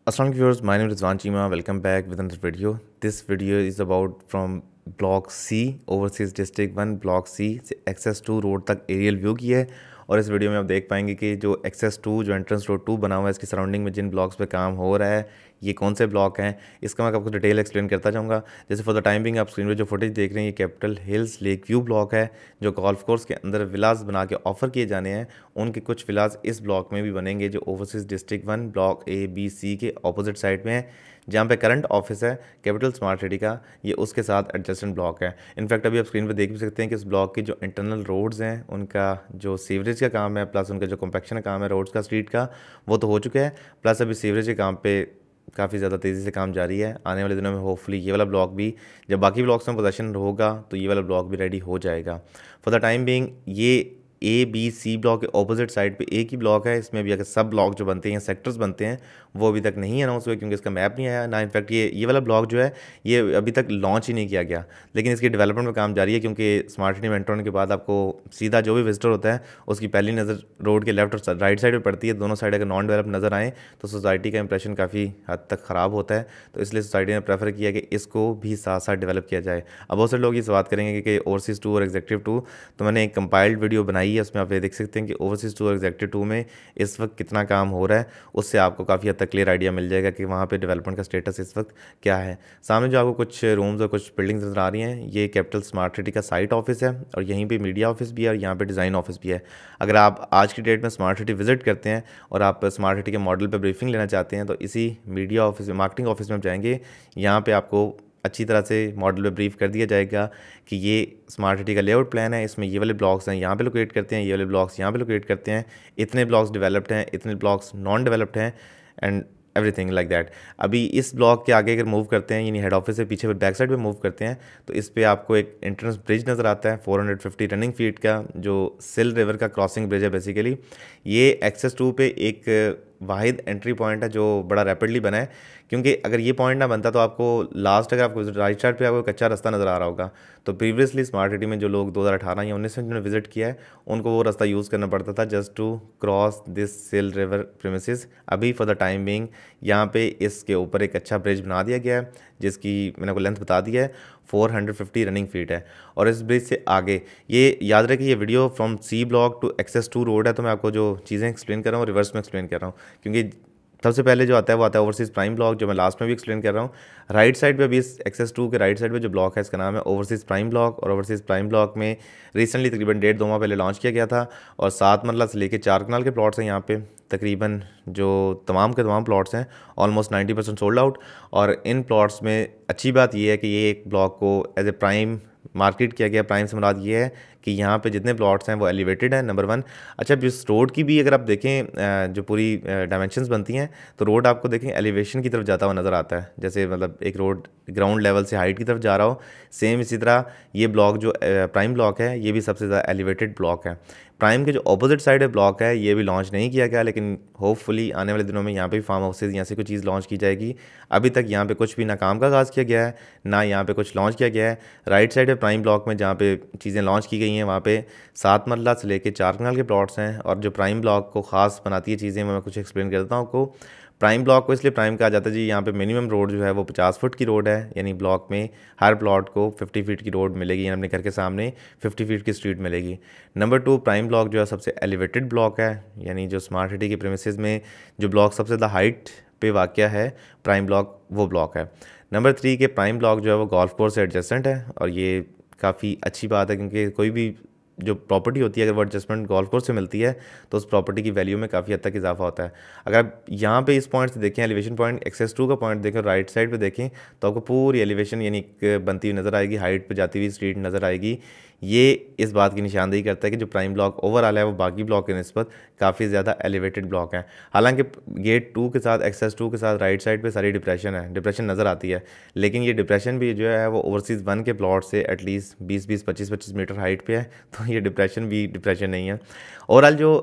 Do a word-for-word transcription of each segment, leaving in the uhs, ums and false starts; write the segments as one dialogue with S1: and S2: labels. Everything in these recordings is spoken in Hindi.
S1: Assalamualaikum viewers, my name is Rizwan Cheema. Welcome back with another video. This video is about from block C overseas district one block C से एक्सेस टू रोड तक एरियल व्यू की है। और इस वीडियो में आप देख पाएंगे कि जो एक्सेस टू जो एंट्रेंस रोड टू बना हुआ है इसकी सराउंडिंग में जिन ब्लॉक्स पे काम हो रहा है ये कौन से ब्लॉक हैं, इसका मैं आपको डिटेल एक्सप्लेन करता जाऊंगा। जैसे फॉर द टाइम बिंग आप स्क्रीन पे जो फुटेज देख रहे हैं ये Capital Hills Lake View block है जो गोल्फ कोर्स के अंदर विलास बना के ऑफर किए जाने हैं। उनके कुछ विलास इस ब्लॉक में भी बनेंगे जो overseas district one block A B C के अपोजिट साइड में है, जहाँ पे करंट ऑफिस है कैपिटल स्मार्ट सिटी का, ये उसके साथ एडजेसेंट ब्लॉक है। इनफैक्ट अभी आप स्क्रीन पर देख भी सकते हैं कि इस ब्लॉक के जो इंटरनल रोड्स हैं उनका जो सीवरेज का काम है प्लस उनका जो कॉम्पैक्शन का काम है रोड्स का स्ट्रीट का वो तो हो चुका है, प्लस अभी सीवरेज के काम पे काफ़ी ज़्यादा तेज़ी से काम जारी है। आने वाले दिनों में होपफुली ये वाला ब्लॉक भी, जब बाकी ब्लॉक्स में पोजीशन होगा तो ये वाला ब्लॉक भी रेडी हो जाएगा। फॉर द टाइम बीइंग ये ए बी सी ब्लॉक के ऑपोजिट साइड पे एक ही ब्लॉक है, इसमें भी अगर सब ब्लॉक जो बनते हैं सेक्टर्स बनते हैं वो अभी तक नहीं अनाउंस हुए क्योंकि इसका मैप नहीं आया ना। इनफैक्ट ये ये वाला ब्लॉक जो है ये अभी तक लॉन्च ही नहीं किया गया, लेकिन इसकी डेवलपमेंट में काम जारी है क्योंकि स्मार्ट सिटी में एंटर होने के बाद आपको सीधा जो भी विजिटर होता है उसकी पहली नज़र रोड के लेफ्ट और राइट साइड पर पड़ती है। दोनों साइड अगर नॉन डेवलप नज़र आए तो सोसाइटी का इंप्रेशन काफ़ी हद तक ख़राब होता है, तो इसलिए सोसाइटी ने प्रेफर किया कि इसको भी साथ साथ डेवलप किया जाए। अब बहुत सारे लोग इस बात करेंगे कि ओवरसीज़ टू और एग्जेक्टिव टू, तो मैंने एक कंपाइल्ड वीडियो बनाई है उसमें आप ये देख सकते हैं कि ओवरसीज़ टू और एग्जेक्टिव टू में इस वक्त कितना काम हो रहा है, उससे आपको काफ़ी हद तक क्लियर आइडिया मिल जाएगा कि वहाँ पे डेवलपमेंट का स्टेटस इस वक्त क्या है। सामने जो आपको कुछ रूम्स और कुछ बिल्डिंग्स नज़र आ रही हैं ये कैपिटल स्मार्ट सिटी का साइट ऑफिस है और यहीं पे मीडिया ऑफिस भी है और यहाँ पे डिज़ाइन ऑफिस भी है। अगर आप आज की डेट में स्मार्ट सिटी विजिट करते हैं और आप स्मार्ट सिटी के मॉडल पर ब्रीफिंग लेना चाहते हैं तो इसी मीडिया ऑफिस में मार्केटिंग ऑफिस में आप जाएंगे, यहाँ पर आपको अच्छी तरह से मॉडल पे ब्रीफ कर दिया जाएगा कि ये स्मार्ट सिटी का लेआउट प्लान है, इसमें ये वाले ब्लॉक्स हैं यहाँ पे लोकेट करते हैं, ये वाले ब्लॉक्स यहाँ पे लोकेट करते हैं, इतने ब्लॉक्स डेवलप्ड हैं, इतने ब्लॉक्स नॉन डेवलप्ड हैं एंड एवरीथिंग लाइक दैट। अभी इस ब्लॉक के आगे अगर मूव करते हैं यानी हेड ऑफिस से पीछे बैक साइड पे मूव करते हैं तो इस पे आपको एक एंट्रेंस ब्रिज नज़र आता है फोर फिफ्टी रनिंग फीट का जो सिल रिवर का क्रॉसिंग ब्रिज है। बेसिकली ये एक्सेस टू पे एक वाहिद एंट्री पॉइंट है जो बड़ा रैपिडली बना है, क्योंकि अगर ये पॉइंट ना बनता तो आपको लास्ट अगर आपको राइट साइड पे आपको कच्चा रास्ता नज़र आ रहा होगा तो प्रीवियसली स्मार्ट सिटी में जो लोग दो हज़ार अठारह या उन्नीस में जिन्होंने विजिट किया है उनको वो रास्ता यूज़ करना पड़ता था just to cross this Sil river premises. अभी फॉर द टाइम बीइंग यहाँ पे इसके ऊपर एक अच्छा ब्रिज बना दिया गया है जिसकी मैंने आपको लेंथ बता दी है फोर फिफ्टी रनिंग फीट है। और इस ब्रिज से आगे ये याद रखें ये video from C block to access two road है, तो मैं आपको जो चीज़ें एक्सप्लेन कर रहा हूँ रिवर्स में एक्सप्लेन कर रहा हूँ क्योंकि सबसे पहले जो आता है वो आता है ओवरसीज़ प्राइम ब्लॉक जो मैं लास्ट में भी एक्सप्लेन कर रहा हूँ। राइट साइड पे अभी इस एक्सेस टू के राइट साइड पे जो ब्लॉक है इसका नाम है ओवरसीज़ प्राइम ब्लॉक और ओवरसीज़ प्राइम ब्लॉक में रिसेंटली तकरीबन डेढ़ दो माह पहले लॉन्च किया गया था और सात मरला से लेकर चार कनाल के प्लॉट्स हैं यहाँ पे। तकरीबन जो तमाम के तमाम प्लॉट्स हैं almost ninety percent sold out और इन प्लॉट्स में अच्छी बात यह है कि ये एक ब्लॉक को एज ए प्राइम मार्केट किया गया। प्राइम से मुराद ये है कि यहाँ पे जितने प्लॉट्स हैं वो एलिवेटेड हैं नंबर वन। अच्छा इस रोड की भी अगर आप देखें जो पूरी डायमेंशंस बनती हैं तो रोड आपको देखें एलिवेशन की तरफ जाता हुआ नज़र आता है, जैसे मतलब एक रोड ग्राउंड लेवल से हाइट की तरफ जा रहा हो। सेम इसी तरह ये ब्लॉक जो प्राइम ब्लॉक है ये भी सबसे ज़्यादा एलिवेटेड ब्लॉक है। प्राइम के जो अपोजिट साइड ब्लॉक है ये भी लॉन्च नहीं किया गया, लेकिन होपफुली आने वाले दिनों में यहाँ पे भी फार्म हाउसेज यहाँ से कोई चीज़ लॉन्च की जाएगी। अभी तक यहाँ पे कुछ भी ना काम का आगाज़ किया गया है ना यहाँ पे कुछ लॉन्च किया गया है। राइट साइड पे प्राइम ब्लॉक में जहाँ पे चीज़ें लॉन्च की गई हैं वहाँ पे सात मरला से लेकर चार कनाल के प्लॉट्स हैं और जो प्राइम ब्लॉक को ख़ास बनाती है चीज़ें मैं कुछ एक्सप्लेन करता हूँ आपको। प्राइम ब्लॉक को इसलिए प्राइम कहा जाता है जी यहाँ पे मिनिमम रोड जो है वो पचास फुट की रोड है, यानी ब्लॉक में हर प्लॉट को पचास फीट की रोड मिलेगी, यानी अपने घर के सामने पचास फीट की स्ट्रीट मिलेगी। नंबर टू प्राइम ब्लॉक जो है सबसे एलिवेटेड ब्लॉक है, यानी जो स्मार्ट सिटी के प्रीमिसेस में जो ब्लॉक सबसे ज़्यादा हाइट पे वाक़या है प्राइम ब्लॉक वो ब्लॉक है। नंबर थ्री के प्राइम ब्लॉक जो है वो गोल्फ कोर्स से एडजेसेंट है और ये काफ़ी अच्छी बात है क्योंकि कोई भी जो प्रॉपर्टी होती है अगर वो एडजस्टमेंट गोल्फ कोर्स से मिलती है तो उस प्रॉपर्टी की वैल्यू में काफ़ी हद तक इजाफा होता है। अगर आप यहाँ पे इस पॉइंट से देखें एलिवेशन पॉइंट एक्सेस टू का पॉइंट देखें राइट साइड पे देखें तो आपको पूरी एलिवेशन यानी बनती हुई नज़र आएगी, हाइट पे जाती हुई स्ट्रीट नज़र आएगी। ये इस बात की निशानदेही करता है कि जो प्राइम ब्लॉक ओवरऑल है वो बाकी ब्लॉक के निस्बत काफ़ी ज़्यादा एलिवेटेड ब्लॉक है। हालांकि गेट टू के साथ एक्सेस टू के साथ राइट साइड पे सारी डिप्रेशन है, डिप्रेशन नज़र आती है, लेकिन ये डिप्रेशन भी जो है वो ओवरसीज़ वन के प्लॉट से एटलीस्ट बीस बीस पच्चीस पच्चीस मीटर हाइट पे है, तो ये डिप्रेशन भी डिप्रेशन नहीं है। ओवरऑल जो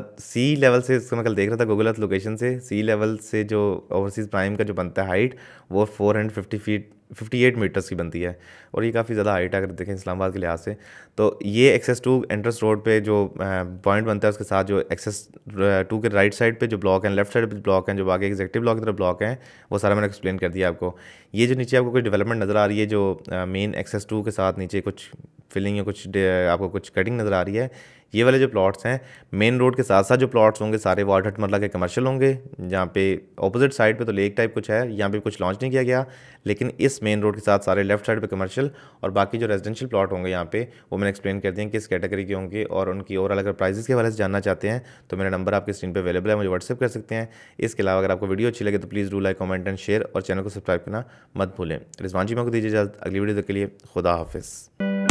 S1: सी लेवल से इसको मैं कल देख रहा था गूगल अर्थ लोकेशन से, सी लेवल से जो ओवरसीज़ प्राइम का जो बनता है हाइट वो four hundred fifty feet fifty eight metres की बनती है और ये काफ़ी ज़्यादा हाइट है अगर देखें इस्लामाबाद के लिहाज से। तो ये एक्सेस टू एंट्रेंस रोड पे जो पॉइंट बनता है उसके साथ जो एक्सेस टू के राइट साइड पे जो ब्लॉक हैं, लेफ्ट साइड पे ब्लॉक हैं, जो बाकी एग्जेक्टिव ब्लॉक की तरफ ब्लॉक हैं, वो सारा मैंने एक्सप्लेन कर दिया आपको। ये जो नीचे आपको कोई डेवलपमेंट नज़र आ रही है, जो मेन एक्सेस टू के साथ नीचे कुछ फिलिंग या कुछ आपको कुछ कटिंग नज़र आ रही है, ये वाले जो प्लॉट्स हैं मेन रोड के साथ साथ जो प्लॉट्स होंगे सारे वार्ड हट मरला के कमर्शियल होंगे। जहाँ पे ऑपोजिट साइड पे तो लेक टाइप कुछ है, यहाँ पे कुछ लॉन्च नहीं किया गया, लेकिन इस मेन रोड के साथ सारे लेफ्ट साइड पे कमर्शियल और बाकी जो रेजिडेंशियल प्लॉट होंगे यहाँ पे वो मैंने एक्सप्लेन कर दिया किस कैटेगरी के होंगे और उनकी ओवरऑल अगर प्राइसेस के हवाले से जानना चाहते हैं तो मेरा नंबर आपकी स्क्रीन पर अवेलेबल है, मुझे व्हाट्सएप कर सकते हैं। इसके अलावा अगर आपको वीडियो अच्छी लगे तो please do like, comment and share और चैनल को सब्सक्राइब करना मत भूलें। रिजवान चीमा को दीजिए इजाज़त, अगली वीडियो के लिए खुदा हाफिज़।